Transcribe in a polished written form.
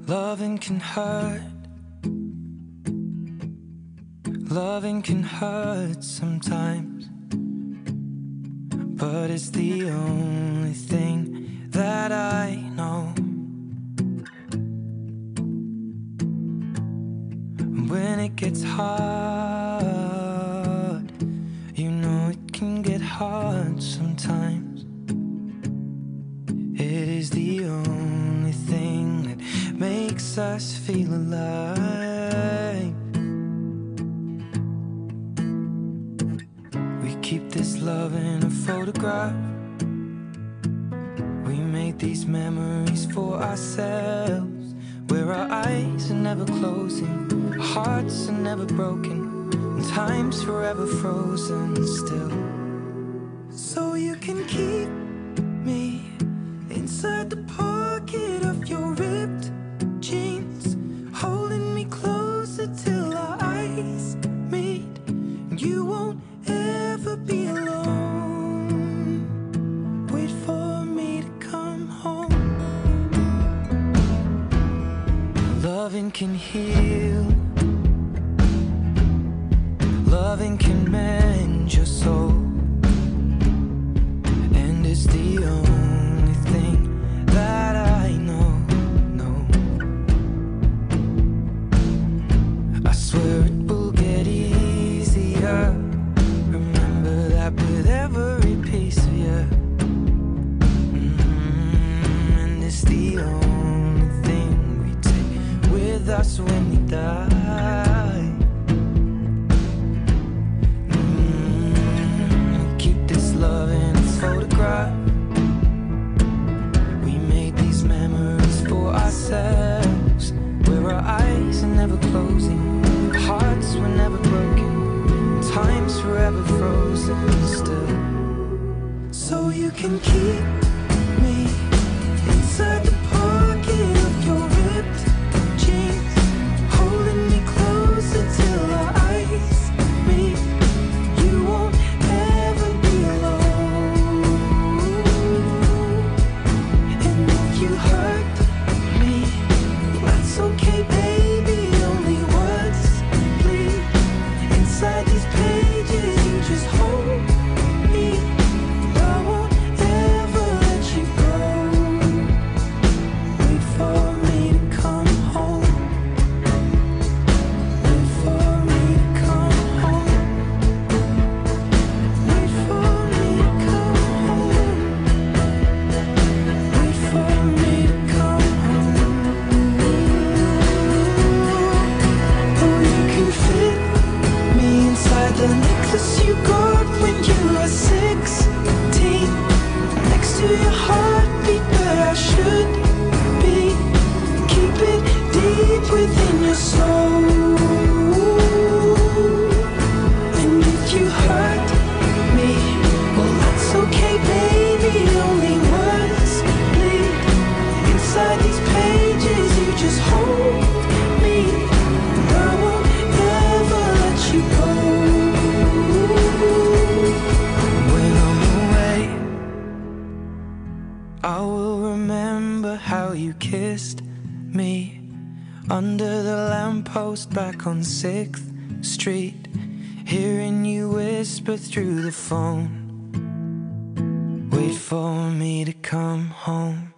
Loving can hurt. Loving can hurt sometimes, but it's the only thing that I know. When it gets hard, you know it can get hard sometimes. It is the only thing that makes us feel alive. We keep this love in a photograph. We made these memories for ourselves, where our eyes are never closing, our hearts are never broken, and time's forever frozen still. So you can keep me inside the pocket of your ripped jeans, holding me closer till our eyes meet. You won't ever be alone. Wait for me to come home. Loving can heal. Loving can mend your soul, and it's the only thing that I know. I swear it will get easier. Remember that with every piece of you. And it's the only thing we take with us when we die. Keep this love in a photograph. We made these memories for ourselves, where our eyes are never closing, our hearts were never broken, and time's forever frozen still. So you can keep me inside the pocket of your ripped jeans, holding me closer till our eyes meet. You won't ever be alone. And if you hurt me, that's okay, baby. Only words bleed inside these pages. You just hold me. I won't ever let you go. Wait for me to come home. Wait for me to come home. Wait for me to come home. Wait for me to come home. Oh, you can fit me inside the necklace you got when you were 16, next to your heartbeat where I should be. Keep it deep within your soul. And if you hurt me, well, that's okay, baby. Only words bleed inside these pages. You just hold me, and I won't ever let you go. When I'm away, I will remember how you kissed me under the lamppost back on 6th Street, hearing you whisper through the phone. Wait for me to come home.